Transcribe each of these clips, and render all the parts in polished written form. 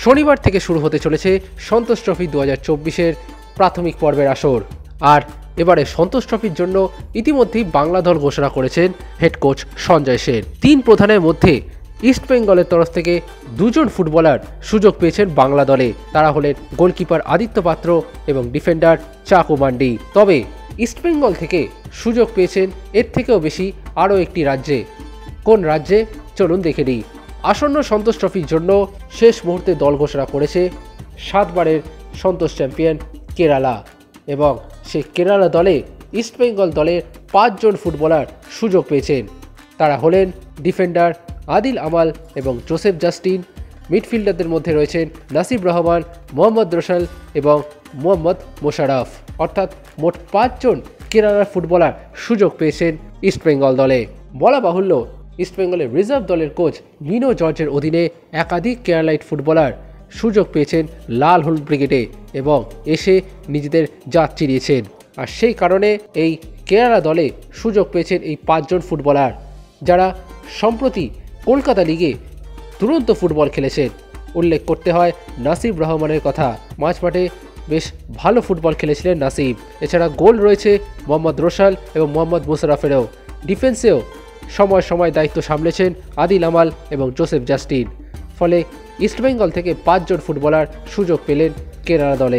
শনিবার থেকে শুরু হতে চলেছে সন্তোষ ট্রফি 2024-এর প্রাথমিক পর্বের আসর। আর এবারে সন্তোষ ট্রফির জন্য ইতিমধ্যেই বাংলা দল ঘোষণা করেছেন হেড কোচ সঞ্জয় সেন। 3 প্রধানের মধ্যে ইস্টবেঙ্গলের তরফ থেকে 2 জন ফুটবলার সুযোগ পেয়েছেন বাংলা দলে। তারা হলেন গোলকিপার আদিত্য পাত্র এবং ডিফেন্ডার চাকু মান্ডি। তবে ইস্টবেঙ্গল থেকে সুযোগ পেয়েছেন এর থেকেও বেশি আরও একটি রাজ্যে। কোন রাজ্যে চলুন দেখে নিই। আসন্ন সন্তোষ ট্রফির জন্য শেষ মুহূর্তে দল ঘোষণা করেছে 7 বারের সন্তোষ চ্যাম্পিয়ন কেরালা, এবং সেই কেরালা দলে ইস্টবেঙ্গল দলের 5 জন ফুটবলার সুযোগ পেয়েছেন। তারা হলেন ডিফেন্ডার আদিল আমাল এবং জোসেফ জাস্টিন। মিডফিল্ডারদের মধ্যে রয়েছেন নাসিব রহমান, মোহাম্মদ রোশাল এবং মোহাম্মদ মোশারফ। অর্থাৎ মোট 5 জন কেরালার ফুটবলার সুযোগ পেয়েছেন ইস্টবেঙ্গল দলে। বলা বাহুল্য, ইস্টবেঙ্গলের রিজার্ভ দলের কোচ মিনো জর্জের অধীনে একাধিক কেরালাইট ফুটবলার সুযোগ পেয়েছেন লাল হলুদ ব্রিগেডে এবং এসে নিজেদের জাত চিরিয়েছেন। আর সেই কারণে এই কেরালা দলে সুযোগ পেয়েছেন এই 5 জন ফুটবলার, যারা সম্প্রতি কলকাতা লিগে দুরন্ত ফুটবল খেলেছেন। উল্লেখ করতে হয় নাসিব রহমানের কথা। মাঝমাঠে বেশ ভালো ফুটবল খেলেছিলেন নাসিব। এছাড়া গোল রয়েছে মোহাম্মদ রোশাল এবং মোহাম্মদ মোশারফেরও। ডিফেন্সেও সময় সময় দায়িত্ব সামলেছেন আদিল আমাল এবং জোসেফ জাস্টিন। ফলে ইস্টবেঙ্গল থেকে 5 জন ফুটবলার সুযোগ পেলেন কেরালা দলে।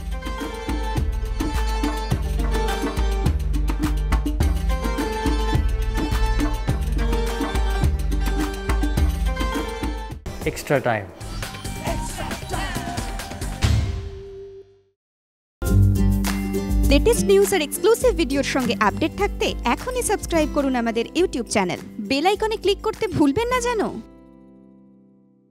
Extra time. লেটেস্ট নিউজ আর এক্সক্লুসিভ ভিডিওর সঙ্গে আপডেট থাকতে এখনই সাবস্ক্রাইব করুন আমাদের ইউটিউব চ্যানেল। বেল আইকনে ক্লিক করতে ভুলবেন না যেন।